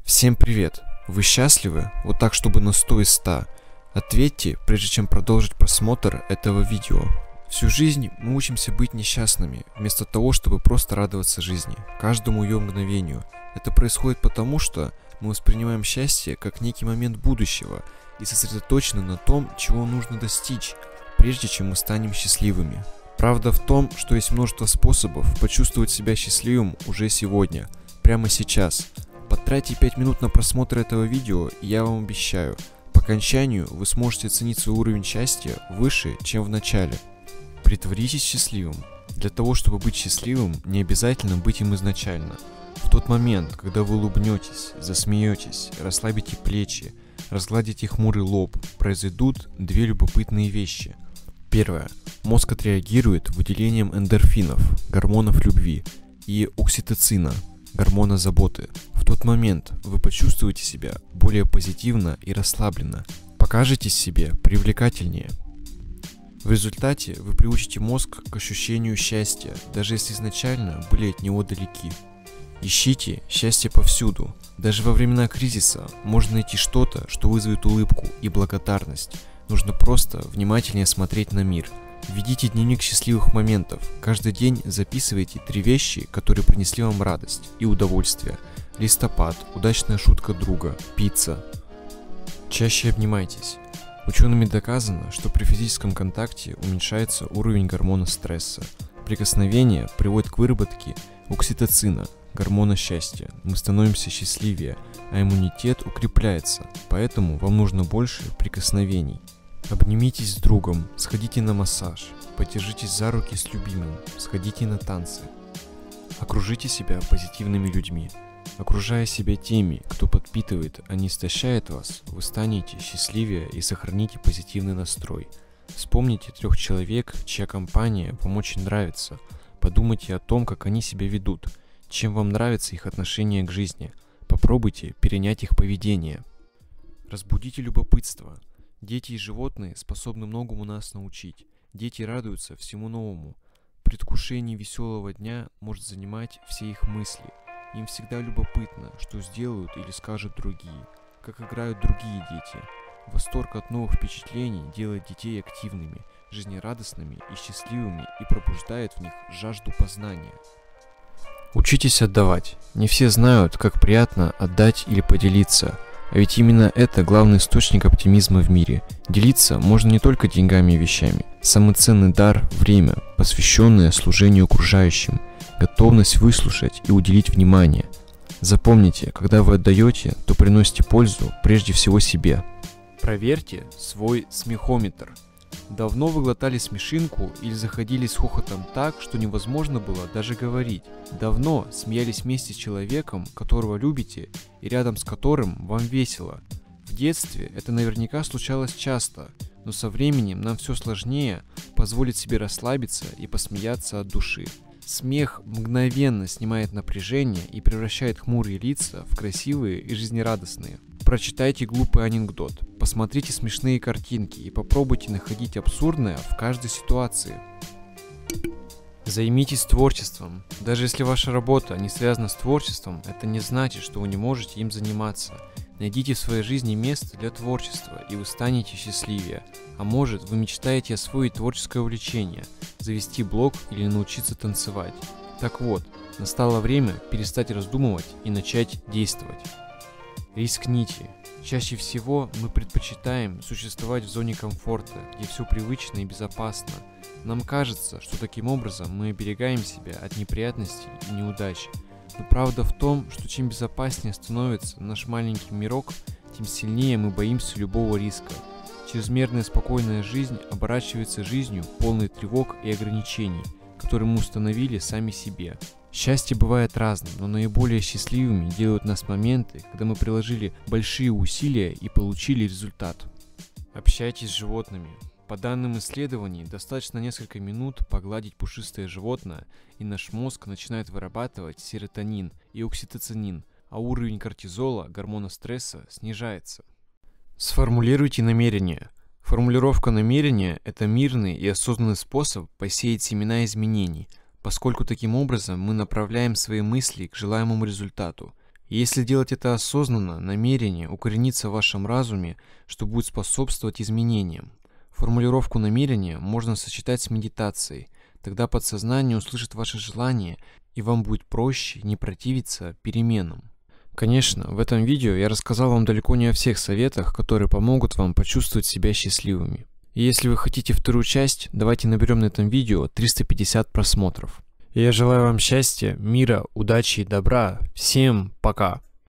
Всем привет! Вы счастливы? Вот так, чтобы на 100 из 100. Ответьте, прежде чем продолжить просмотр этого видео. Всю жизнь мы учимся быть несчастными, вместо того, чтобы просто радоваться жизни, каждому ее мгновению. Это происходит потому, что мы воспринимаем счастье как некий момент будущего и сосредоточены на том, чего нужно достичь, прежде чем мы станем счастливыми. Правда в том, что есть множество способов почувствовать себя счастливым уже сегодня, прямо сейчас. Потратьте 5 минут на просмотр этого видео, и я вам обещаю, по окончанию вы сможете оценить свой уровень счастья выше, чем в начале. Притворитесь счастливым. Для того, чтобы быть счастливым, не обязательно быть им изначально. В тот момент, когда вы улыбнетесь, засмеетесь, расслабите плечи, разгладите хмурый лоб, произойдут две любопытные вещи. Первое. Мозг отреагирует выделением эндорфинов, гормонов любви, и окситоцина, гормона заботы. В тот момент вы почувствуете себя более позитивно и расслабленно, покажетесь себе привлекательнее. В результате вы приучите мозг к ощущению счастья, даже если изначально были от него далеки. Ищите счастье повсюду. Даже во времена кризиса можно найти что-то, что вызовет улыбку и благодарность. Нужно просто внимательнее смотреть на мир. Ведите дневник счастливых моментов. Каждый день записывайте 3 вещи, которые принесли вам радость и удовольствие. Листопад, удачная шутка друга, пицца. Чаще обнимайтесь. Учеными доказано, что при физическом контакте уменьшается уровень гормона стресса. Прикосновение приводит к выработке окситоцина, гормона счастья. Мы становимся счастливее, а иммунитет укрепляется, поэтому вам нужно больше прикосновений. Обнимитесь с другом, сходите на массаж, подержитесь за руки с любимым, сходите на танцы. Окружите себя позитивными людьми. Окружая себя теми, кто подпитывает, а не истощает вас, вы станете счастливее и сохраните позитивный настрой. Вспомните 3 человек, чья компания вам очень нравится. Подумайте о том, как они себя ведут, чем вам нравится их отношение к жизни. Попробуйте перенять их поведение. Разбудите любопытство. Дети и животные способны многому нас научить. Дети радуются всему новому. Предвкушение веселого дня может занимать все их мысли. Им всегда любопытно, что сделают или скажут другие, как играют другие дети. Восторг от новых впечатлений делает детей активными, жизнерадостными и счастливыми и пробуждает в них жажду познания. Учитесь отдавать. Не все знают, как приятно отдать или поделиться. А ведь именно это главный источник оптимизма в мире. Делиться можно не только деньгами и вещами. Самый ценный дар – время, посвященное служению окружающим. Готовность выслушать и уделить внимание. Запомните, когда вы отдаете, то приносите пользу прежде всего себе. Проверьте свой смехометр. Давно вы глотали смешинку или заходили с хохотом так, что невозможно было даже говорить. Давно смеялись вместе с человеком, которого любите и рядом с которым вам весело. В детстве это наверняка случалось часто, но со временем нам все сложнее позволить себе расслабиться и посмеяться от души. Смех мгновенно снимает напряжение и превращает хмурые лица в красивые и жизнерадостные. Прочитайте глупый анекдот, посмотрите смешные картинки и попробуйте находить абсурдное в каждой ситуации. Займитесь творчеством. Даже если ваша работа не связана с творчеством, это не значит, что вы не можете им заниматься. Найдите в своей жизни место для творчества, и вы станете счастливее. А может, вы мечтаете освоить творческое увлечение, завести блог или научиться танцевать. Так вот, настало время перестать раздумывать и начать действовать. Рискните. Чаще всего мы предпочитаем существовать в зоне комфорта, где все привычно и безопасно. Нам кажется, что таким образом мы оберегаем себя от неприятностей и неудач. Но правда в том, что чем безопаснее становится наш маленький мирок, тем сильнее мы боимся любого риска. Чрезмерная спокойная жизнь оборачивается жизнью, полной тревог и ограничений, которые мы установили сами себе. Счастье бывает разным, но наиболее счастливыми делают нас моменты, когда мы приложили большие усилия и получили результат. Общайтесь с животными. По данным исследований, достаточно несколько минут погладить пушистое животное, и наш мозг начинает вырабатывать серотонин и окситоцин, а уровень кортизола, гормона стресса, снижается. Сформулируйте намерение. Формулировка намерения – это мирный и осознанный способ посеять семена изменений, поскольку таким образом мы направляем свои мысли к желаемому результату. И если делать это осознанно, намерение укоренится в вашем разуме, что будет способствовать изменениям. Формулировку намерения можно сочетать с медитацией, тогда подсознание услышит ваши желания, и вам будет проще не противиться переменам. Конечно, в этом видео я рассказал вам далеко не о всех советах, которые помогут вам почувствовать себя счастливыми. И если вы хотите вторую часть, давайте наберем на этом видео 350 просмотров. Я желаю вам счастья, мира, удачи и добра. Всем пока!